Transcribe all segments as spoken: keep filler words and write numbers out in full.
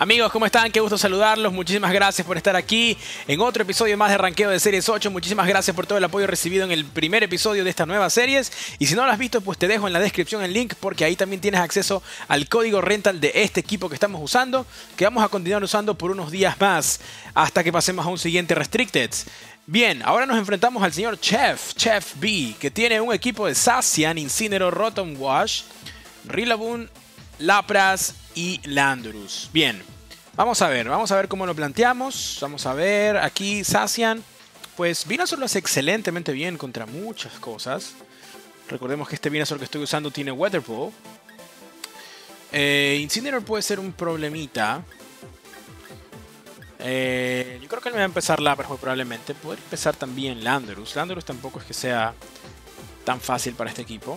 Amigos, ¿cómo están? Qué gusto saludarlos. Muchísimas gracias por estar aquí en otro episodio más de Ranqueo de Series ocho. Muchísimas gracias por todo el apoyo recibido en el primer episodio de esta nueva series. Y si no lo has visto, pues te dejo en la descripción el link, porque ahí también tienes acceso al código rental de este equipo que estamos usando, que vamos a continuar usando por unos días más, hasta que pasemos a un siguiente Restricted. Bien, ahora nos enfrentamos al señor Chef, Chef B, que tiene un equipo de Zacian, Incineroar, Rotom Wash, Rillaboom, Lapras y Landorus. Bien, vamos a ver, vamos a ver cómo lo planteamos. Vamos a ver, aquí Zacian, pues Venusaur lo hace excelentemente bien contra muchas cosas. Recordemos que este Venusaur que estoy usando tiene Weather Ball. Eh, Incineroar puede ser un problemita. Eh, yo creo que él me va a empezar Lapras muy probablemente. Podría empezar también Landorus. Landorus tampoco es que sea tan fácil para este equipo.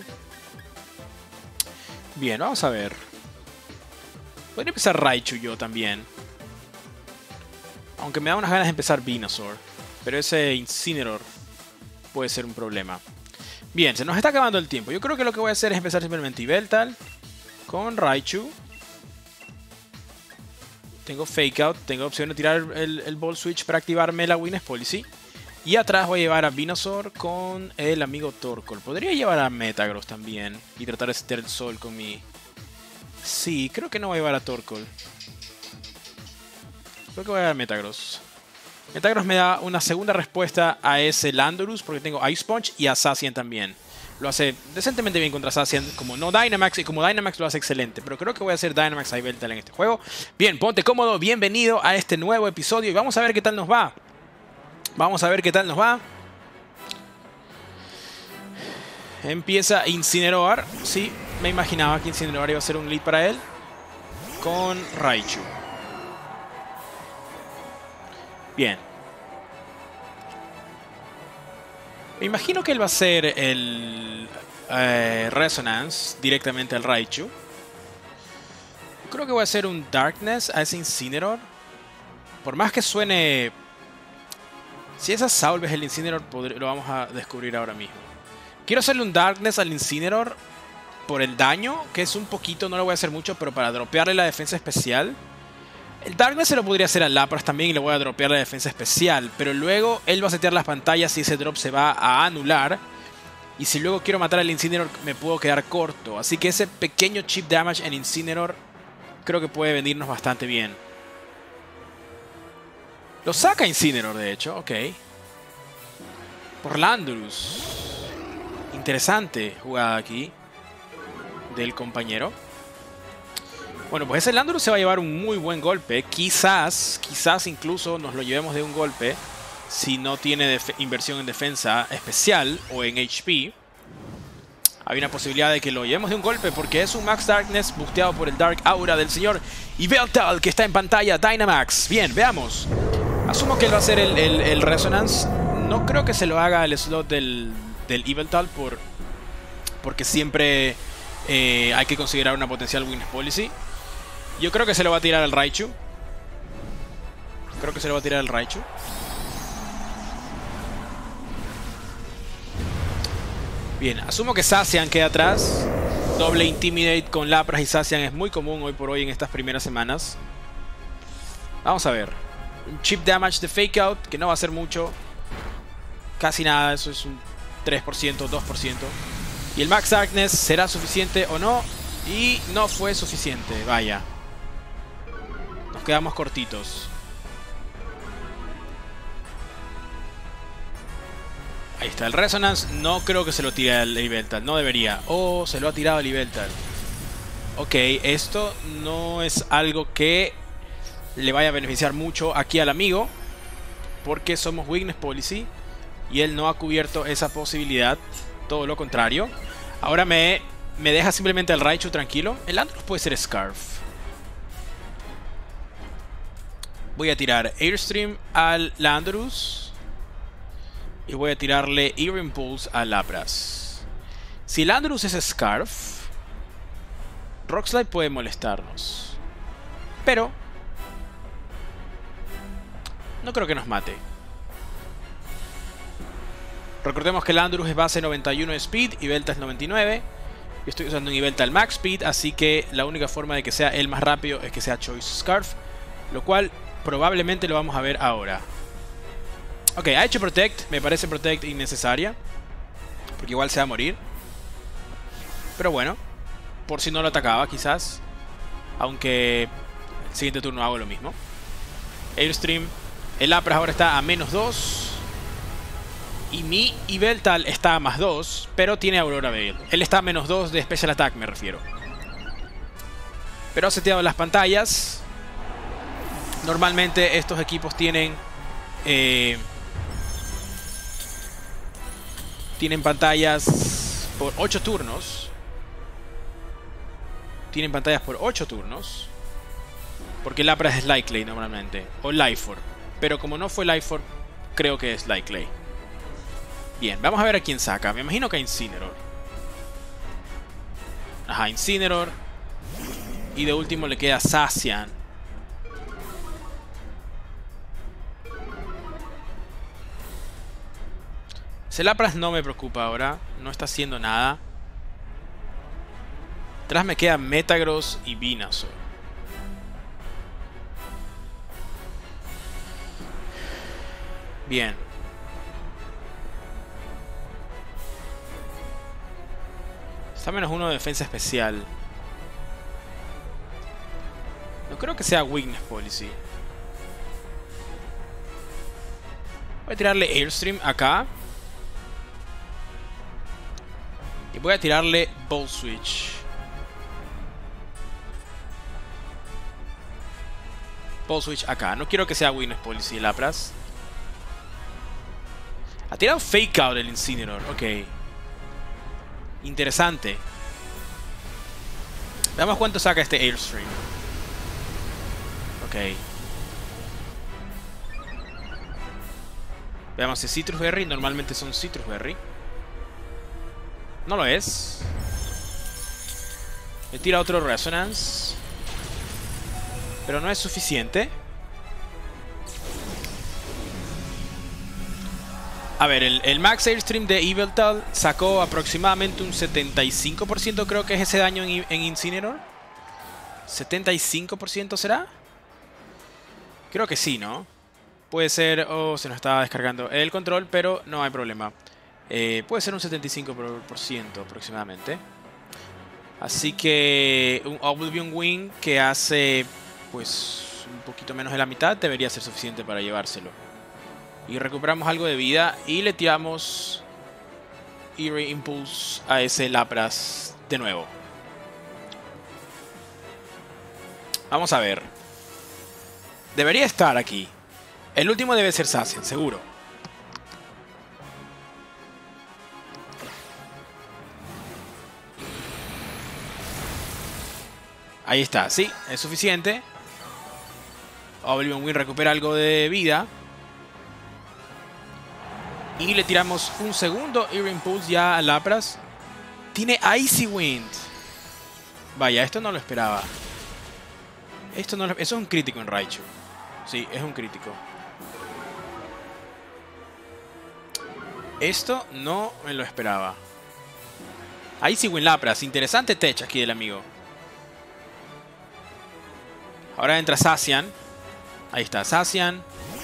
Bien, vamos a ver. Podría empezar Raichu yo también. Aunque me da unas ganas de empezar Venusaur. Pero ese Incineroar puede ser un problema. Bien, se nos está acabando el tiempo. Yo creo que lo que voy a hacer es empezar simplemente Yveltal con Raichu. Tengo Fake Out. Tengo opción de tirar el, el Ball Switch para activarme la Weakness Policy. Y atrás voy a llevar a Venusaur con el amigo Torkoal. Podría llevar a Metagross también y tratar de setear el sol con mi... Sí, creo que no voy a llevar a Torkoal. Creo que voy a llevar a Metagross. Metagross me da una segunda respuesta a ese Landorus, porque tengo Ice Punch y a Zacian también. Lo hace decentemente bien contra Zacian, como no Dynamax, y como Dynamax lo hace excelente. Pero creo que voy a hacer Dynamax a Yveltal en este juego. Bien, ponte cómodo, bienvenido a este nuevo episodio y vamos a ver qué tal nos va. Vamos a ver qué tal nos va. Empieza Incineroar. Sí, me imaginaba que Incineroar iba a ser un lead para él. Con Raichu. Bien. Me imagino que él va a hacer el eh, Resonance directamente al Raichu. Creo que voy a hacer un Darkness a ese Incineroar. Por más que suene... Si esa Salve es el Incineroar, lo vamos a descubrir ahora mismo. Quiero hacerle un Darkness al Incineroar por el daño, que es un poquito, no le voy a hacer mucho, pero para dropearle la defensa especial. El Darkness se lo podría hacer a Lapras también y le voy a dropear la defensa especial. Pero luego él va a setear las pantallas y ese drop se va a anular. Y si luego quiero matar al Incineroar me puedo quedar corto. Así que ese pequeño chip damage en Incineroar creo que puede venirnos bastante bien. Lo saca Incineroar, de hecho, ok. Por Landorus. Interesante jugada aquí del compañero. Bueno, pues ese Landorus se va a llevar un muy buen golpe. Quizás, quizás incluso nos lo llevemos de un golpe si no tiene inversión en defensa especial o en H P. Hay una posibilidad de que lo llevemos de un golpe porque es un Max Darkness busteado por el Dark Aura del señor Yveltal, que está en pantalla, Dynamax. Bien, veamos. Asumo que él va a hacer el, el, el Resonance. No creo que se lo haga el slot del, del Yveltal por, porque siempre eh, hay que considerar una potencial Weakness Policy. Yo creo que se lo va a tirar al Raichu. Creo que se lo va a tirar al Raichu. Bien, asumo que Zacian queda atrás. Doble Intimidate con Lapras y Zacian es muy común hoy por hoy en estas primeras semanas. Vamos a ver. Un chip damage de Fake Out, que no va a ser mucho. Casi nada, eso es un tres por ciento, dos por ciento. Y el Max Darkness, ¿será suficiente o no? Y no fue suficiente, vaya. Nos quedamos cortitos. Ahí está el Resonance. No creo que se lo tire al Yveltal. No debería. Oh, se lo ha tirado al Yveltal. Ok, esto no es algo que le vaya a beneficiar mucho aquí al amigo, porque somos Weakness Policy y él no ha cubierto esa posibilidad. Todo lo contrario. Ahora me, me deja simplemente al Raichu tranquilo. El Landorus puede ser Scarf. Voy a tirar Airstream al Landorus. Y voy a tirarle Ear Impulse a Lapras. Si Landorus es Scarf, Rock Slide puede molestarnos. Pero no creo que nos mate. Recordemos que Landorus es base noventa y uno de Speed y Yveltal es noventa y nueve. Yo estoy usando un Yveltal Max Speed, así que la única forma de que sea el más rápido es que sea Choice Scarf. Lo cual probablemente lo vamos a ver ahora. Ok, ha hecho Protect. Me parece Protect innecesaria. Porque igual se va a morir. Pero bueno. Por si no lo atacaba, quizás. Aunque el siguiente turno hago lo mismo. Airstream. El Lapras ahora está a menos dos. Y mi Yveltal está a más dos. Pero tiene Aurora Veil. Él está a menos dos de Special Attack, me refiero. Pero ha seteado las pantallas. Normalmente estos equipos tienen... Eh, tienen pantallas por ocho turnos. Tienen pantallas por ocho turnos. Porque Lapras es Likely normalmente. O Life Orb. Pero como no fue Life Orb, creo que es Likely. Bien, vamos a ver a quién saca. Me imagino que a Incineroar. Ajá, Incineroar. Y de último le queda Zacian. Lapras no me preocupa ahora. No está haciendo nada. Atrás me quedan Metagross y Venusaur. Bien. Está menos uno de defensa especial. No creo que sea Weakness Policy. Voy a tirarle Airstream acá. Y voy a tirarle Volt Switch. Volt Switch acá. No quiero que sea Weakness Policy Lapras. Ha tirado Fake Out el Incineroar. Ok. Interesante. Veamos cuánto saca este Airstream. Ok. Veamos si Citrus Berry. Normalmente son Citrus Berry. No lo es. Me tira otro Resonance. Pero no es suficiente. A ver, el, el Max Airstream de Yveltal sacó aproximadamente un setenta y cinco por ciento, creo que es ese daño en, en Incineroar. ¿setenta y cinco por ciento será? Creo que sí, ¿no? Puede ser... Oh, se nos estaba descargando el control, pero no hay problema. Eh, puede ser un setenta y cinco por ciento aproximadamente. Así que un Oblivion Wing que hace pues un poquito menos de la mitad debería ser suficiente para llevárselo. Y recuperamos algo de vida y le tiramos Eerie Impulse a ese Lapras de nuevo. Vamos a ver. Debería estar aquí. El último debe ser Zacian, seguro. Ahí está, sí, es suficiente. Oblivion Wing recupera algo de vida. Y le tiramos un segundo Eerie Impulse ya a Lapras. Tiene Icy Wind. Vaya, esto no lo esperaba. Esto no lo... Eso es un crítico en Raichu. Sí, es un crítico. Esto no me lo esperaba. Icy Wind Lapras. Interesante tech aquí del amigo. Ahora entra Zacian. Ahí está, Zacian.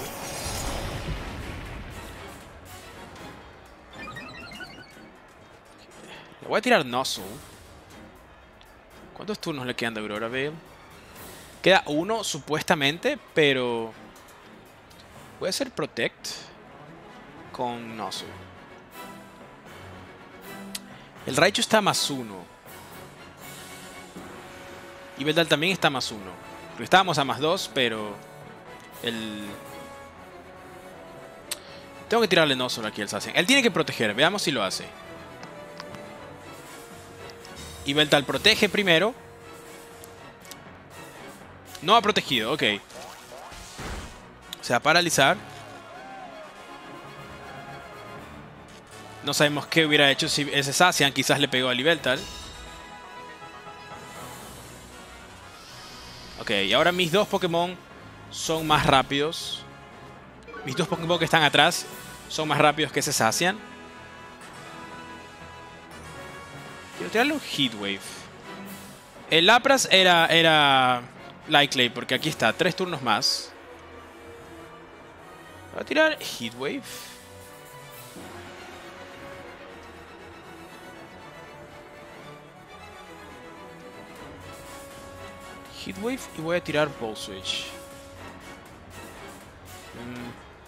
Le voy a tirar Nozzle. ¿Cuántos turnos le quedan de Aurora Veil? Queda uno, supuestamente, pero... voy a hacer Protect con Nozzle. El Raichu está más uno. Y Yveltal también está más uno. Porque estábamos a más dos, pero... El... Tengo que tirarle Nozzle aquí al Zacian. Él tiene que proteger, veamos si lo hace. Yveltal protege primero. No ha protegido, ok. Se va a paralizar. No sabemos qué hubiera hecho si ese Zacian quizás le pegó a Yveltal. Ok, y ahora mis dos Pokémon son más rápidos. Mis dos Pokémon que están atrás son más rápidos que ese Zacian. Quiero tirarle un Heatwave. El Lapras era, era Likely, porque aquí está, tres turnos más. Va a tirar Heatwave. Heatwave y voy a tirar Volt Switch. Mm.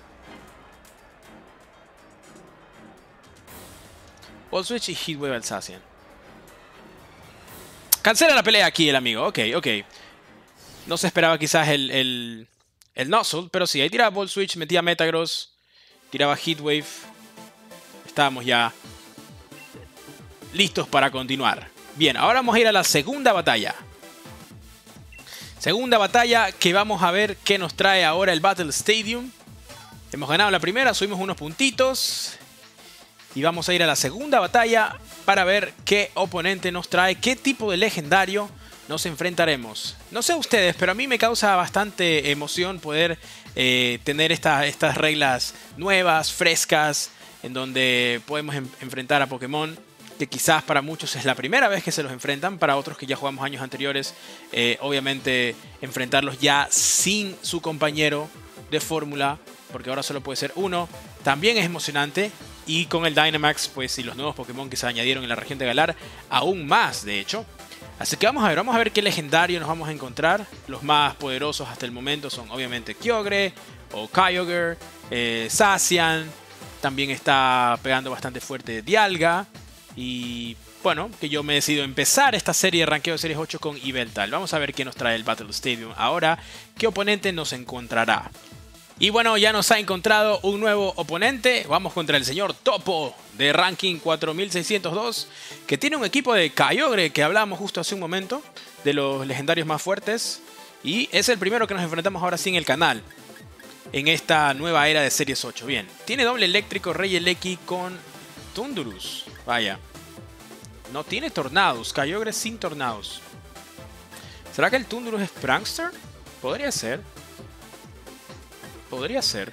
Volt Switch y Heatwave Alsacian. Cancela la pelea aquí el amigo. Ok, ok. No se esperaba quizás el, el, el Nuzzle, pero sí, ahí tiraba Volt Switch, metía Metagross, tiraba Heatwave. Estábamos ya listos para continuar. Bien, ahora vamos a ir a la segunda batalla. Segunda batalla que vamos a ver qué nos trae ahora el Battle Stadium. Hemos ganado la primera, subimos unos puntitos. Y vamos a ir a la segunda batalla para ver qué oponente nos trae, qué tipo de legendario nos enfrentaremos. No sé a ustedes, pero a mí me causa bastante emoción poder eh, tener esta, estas reglas nuevas, frescas, en donde podemos en, enfrentar a Pokémon que quizás para muchos es la primera vez que se los enfrentan, para otros que ya jugamos años anteriores, eh, obviamente enfrentarlos ya sin su compañero de fórmula, porque ahora solo puede ser uno, también es emocionante. Y con el Dynamax, pues, y los nuevos Pokémon que se añadieron en la región de Galar, aún más, de hecho. Así que vamos a ver, vamos a ver qué legendario nos vamos a encontrar. Los más poderosos hasta el momento son obviamente Kyogre o Kyogre, eh, Zacian, también está pegando bastante fuerte Dialga. Y bueno, que yo me decido empezar esta serie de ranqueo de Series ocho con Yveltal. Vamos a ver qué nos trae el Battle Stadium ahora, qué oponente nos encontrará. Y bueno, ya nos ha encontrado un nuevo oponente. Vamos contra el señor Topo de ranking cuatro mil seiscientos dos, que tiene un equipo de Kyogre que hablábamos justo hace un momento, de los legendarios más fuertes. Y es el primero que nos enfrentamos ahora sí en el canal, en esta nueva era de Series ocho. Bien, tiene doble eléctrico, Regieleki con Tundurus. Vaya, no tiene Tornados, Kyogre sin Tornados. ¿Será que el Tundurus es Prankster? Podría ser. Podría ser.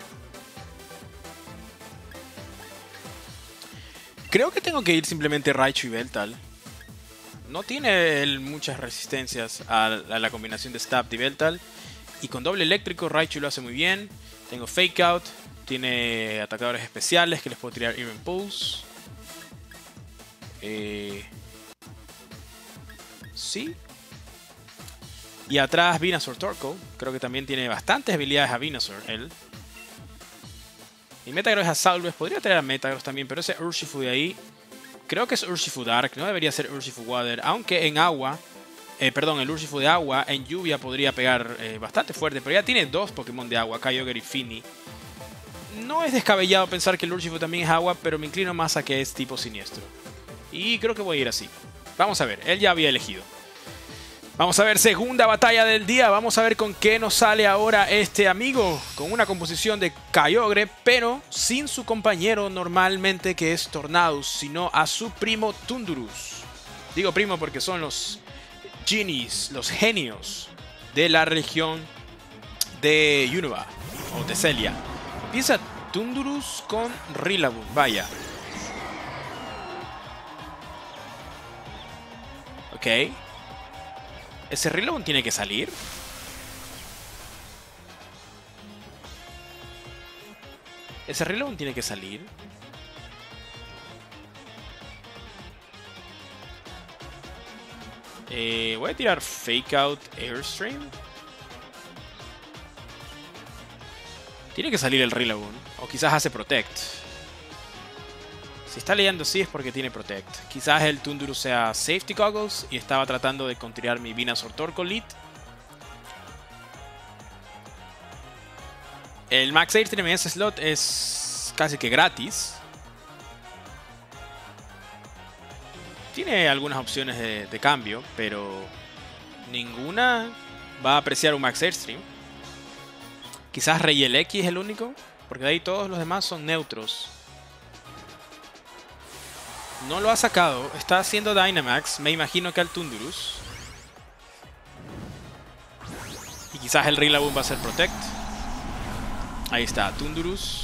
Creo que tengo que ir simplemente Raichu y Yveltal. No tiene él muchas resistencias a, a la combinación de Stab de Yveltal. Y con doble eléctrico Raichu lo hace muy bien. Tengo Fake Out. Tiene atacadores especiales que les puedo tirar Even Pulse. Eh... Sí. Y atrás Venusaur Torkoal. Creo que también tiene bastantes habilidades a Venusaur, él. Y Metagross a Salves. Podría traer a Metagross también, pero ese Urshifu de ahí, creo que es Urshifu Dark. No debería ser Urshifu Water. Aunque en agua, eh, perdón, el Urshifu de agua, en lluvia podría pegar eh, bastante fuerte. Pero ya tiene dos Pokémon de agua, Kyogre y Fini. No es descabellado pensar que el Urshifu también es agua, pero me inclino más a que es tipo siniestro. Y creo que voy a ir así. Vamos a ver, él ya había elegido. Vamos a ver, segunda batalla del día. Vamos a ver con qué nos sale ahora este amigo. Con una composición de Kyogre, pero sin su compañero normalmente, que es Tornadus, sino a su primo Tundurus. Digo primo porque son los genies, los genios de la región de Unova o de Celia. Empieza Tundurus con Rillaboom. Vaya. Ok. ¿Ese Rillaboom tiene que salir? ¿Ese Rillaboom tiene que salir? Eh, voy a tirar Fake Out Airstream. Tiene que salir el Rillaboom. O quizás hace Protect. Si está leyendo así es porque tiene Protect. Quizás el Tundurus sea Safety Goggles y estaba tratando de contrariar mi Venusaur Torkoal. El Max Airstream en ese slot es casi que gratis. Tiene algunas opciones de, de cambio, pero ninguna va a apreciar un Max Airstream. Quizás Regieleki es el único, porque de ahí todos los demás son neutros. No lo ha sacado. Está haciendo Dynamax. Me imagino que al Tundurus. Y quizás el Rillaboom va a ser Protect. Ahí está, Tundurus.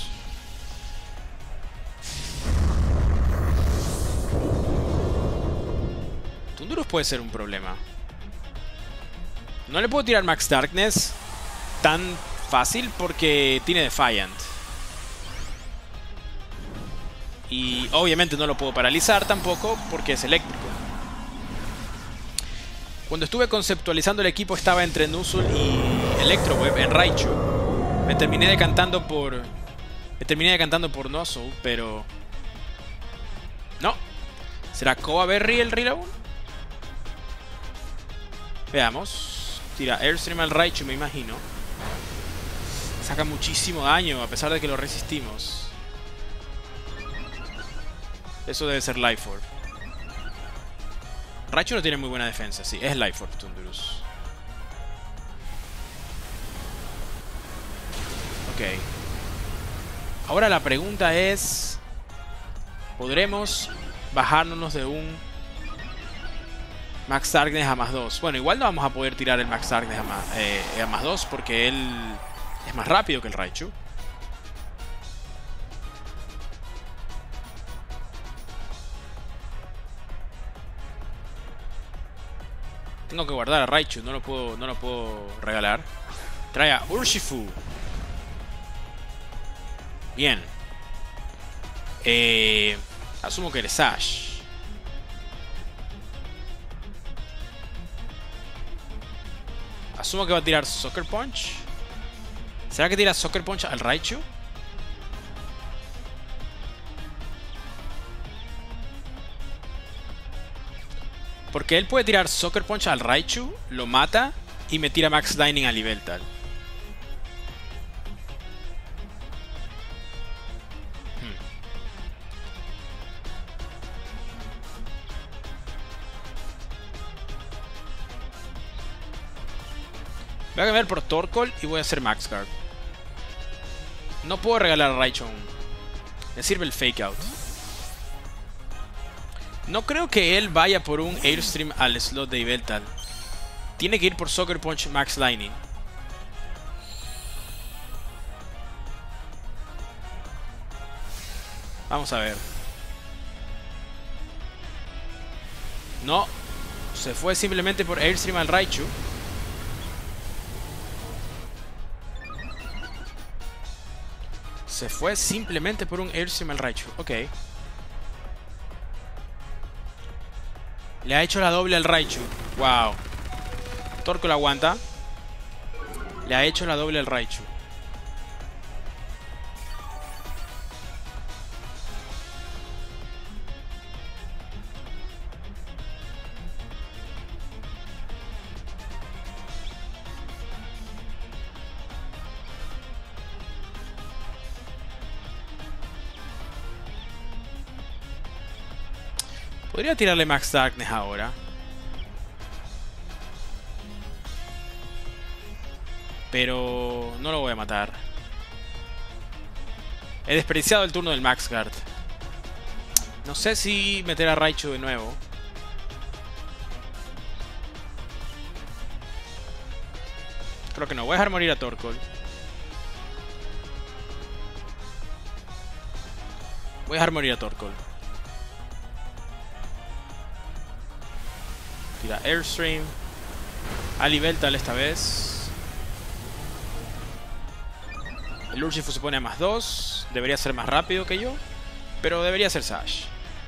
Tundurus puede ser un problema. No le puedo tirar Max Darkness tan fácil porque tiene Defiant. Y obviamente no lo puedo paralizar tampoco porque es eléctrico. Cuando estuve conceptualizando el equipo estaba entre Nuzzle y Electroweb en Raichu. Me terminé decantando por... Me terminé decantando por Nuzzle, pero... No. ¿Será Koa Berry el reload? Veamos. Tira Airstream al Raichu, me imagino. Saca muchísimo daño a pesar de que lo resistimos. Eso debe ser Life Orb. Raichu no tiene muy buena defensa, sí, es Life Orb Tundurus. Ok. Ahora la pregunta es... ¿podremos bajárnoslos de un Max Darkness a más dos? Bueno, igual no vamos a poder tirar el Max Darkness a más, eh, a más dos porque él es más rápido que el Raichu. Tengo que guardar a Raichu, no lo puedo, no lo puedo regalar. Trae a Urshifu. Bien. Eh, asumo que eres Ash. Asumo que va a tirar Sucker Punch. ¿Será que tira Sucker Punch al Raichu? Porque él puede tirar Sucker Punch al Raichu, lo mata y me tira Max Lightning a Yveltal. Hmm. Voy a cambiar por Torkoal y voy a hacer Max Guard. No puedo regalar a Raichu aún. Le sirve el Fake Out. No creo que él vaya por un Airstream al slot de Yveltal. Tiene que ir por Sucker Punch Max Lightning. Vamos a ver. No. Se fue simplemente por Airstream al Raichu. Se fue simplemente por un Airstream al Raichu. Ok. Le ha hecho la doble al Raichu. Wow. Torkoal aguanta. Le ha hecho la doble al Raichu. Podría tirarle Max Darkness ahora. Pero no lo voy a matar. He desperdiciado el turno del Max Guard. No sé si meter a Raichu de nuevo. Creo que no. Voy a dejar morir a Torkoal. Voy a dejar morir a Torkoal. Tira Airstream. A Yveltal esta vez. El Urshifu se pone a más dos. Debería ser más rápido que yo. Pero debería ser Sash.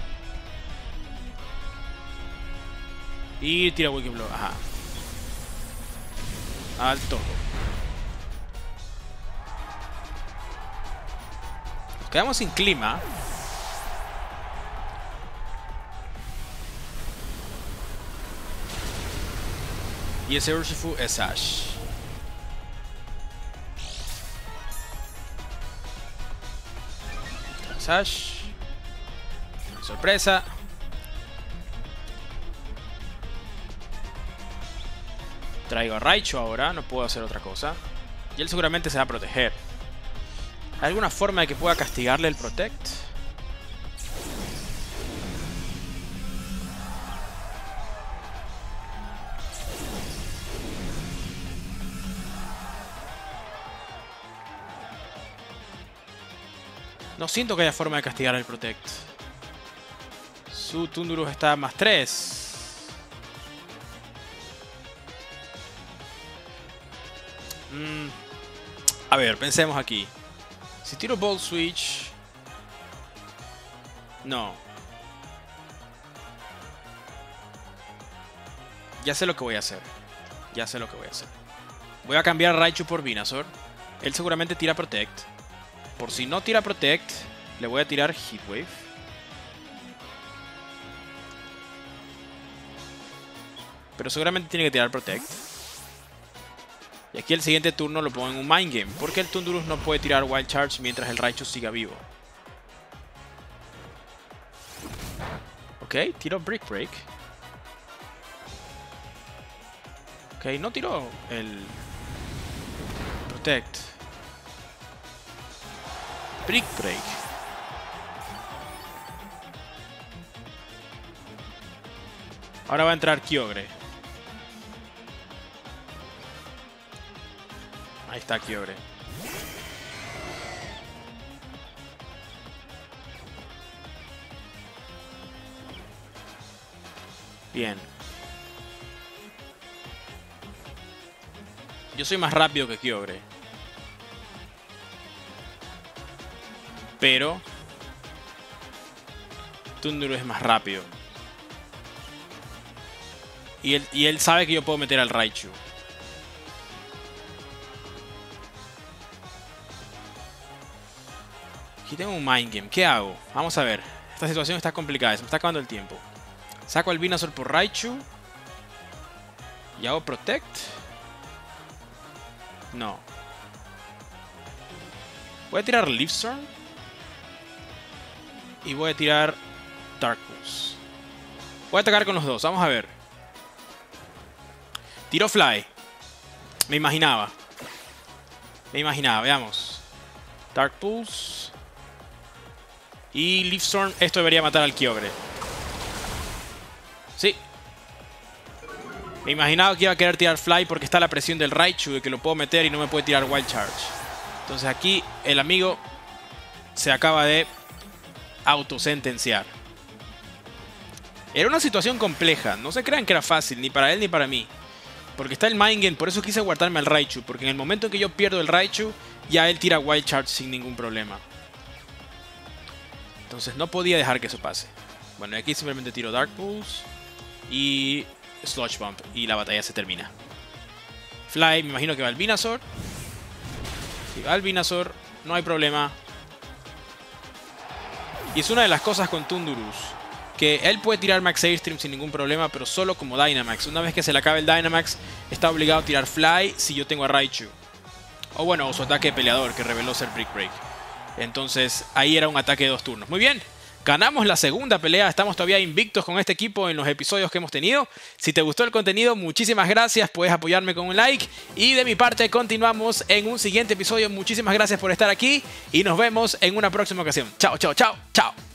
Y tira Wicked Blow. Ajá. Al todo. Nos quedamos sin clima. Y ese Urshifu es Ash. Es Ash. Sorpresa. Traigo a Raichu ahora, no puedo hacer otra cosa. Y él seguramente se va a proteger. ¿Hay alguna forma de que pueda castigarle el Protect? No siento que haya forma de castigar el Protect. Su Tundurus está a más tres. Mm, a ver, pensemos aquí. Si tiro Volt Switch... No. Ya sé lo que voy a hacer. Ya sé lo que voy a hacer. Voy a cambiar Raichu por Venusaur. Él seguramente tira Protect. Por si no tira Protect, le voy a tirar Heat Wave. Pero seguramente tiene que tirar Protect. Y aquí el siguiente turno lo pongo en un Mind Game, porque el Thundurus no puede tirar Wild Charge mientras el Raichu siga vivo. Ok, tiro Brick Break. Ok, no tiró el Protect. Brick Break. Ahora va a entrar Kyogre. Ahí está Kyogre. Bien. Yo soy más rápido que Kyogre. Pero Thundurus es más rápido. Y él, y él sabe que yo puedo meter al Raichu. Aquí tengo un Mind Game. ¿Qué hago? Vamos a ver. Esta situación está complicada. Se me está acabando el tiempo. Saco el Venusaur por Raichu. Y hago Protect. No. Voy a tirar Leaf Storm. Y voy a tirar Dark Pulse. Voy a atacar con los dos. Vamos a ver. Tiro Fly. Me imaginaba. Me imaginaba. Veamos. Dark Pulse. Y Leaf Storm. Esto debería matar al Kyogre. Sí. Me imaginaba que iba a querer tirar Fly porque está la presión del Raichu de que lo puedo meter y no me puede tirar Wild Charge. Entonces aquí el amigo se acaba de autosentenciar. Era una situación compleja. No se crean que era fácil, ni para él ni para mí. Porque está el Mind Game, por eso quise guardarme al Raichu. Porque en el momento en que yo pierdo el Raichu, ya él tira Wild Charge sin ningún problema. Entonces no podía dejar que eso pase. Bueno, aquí simplemente tiro Dark Pulse y Sludge Bomb y la batalla se termina. Fly, me imagino que va al Venusaur. Si va al Venusaur, no hay problema. Y es una de las cosas con Thundurus, que él puede tirar Max Airstream sin ningún problema, pero solo como Dynamax. Una vez que se le acabe el Dynamax, está obligado a tirar Fly si yo tengo a Raichu. O bueno, o su ataque de peleador, que reveló ser Brick Break. Entonces, ahí era un ataque de dos turnos. Muy bien. Ganamos la segunda pelea, estamos todavía invictos con este equipo en los episodios que hemos tenido. Si te gustó el contenido, muchísimas gracias, puedes apoyarme con un like. Y de mi parte, continuamos en un siguiente episodio. Muchísimas gracias por estar aquí y nos vemos en una próxima ocasión. Chao, chao, chao, chao.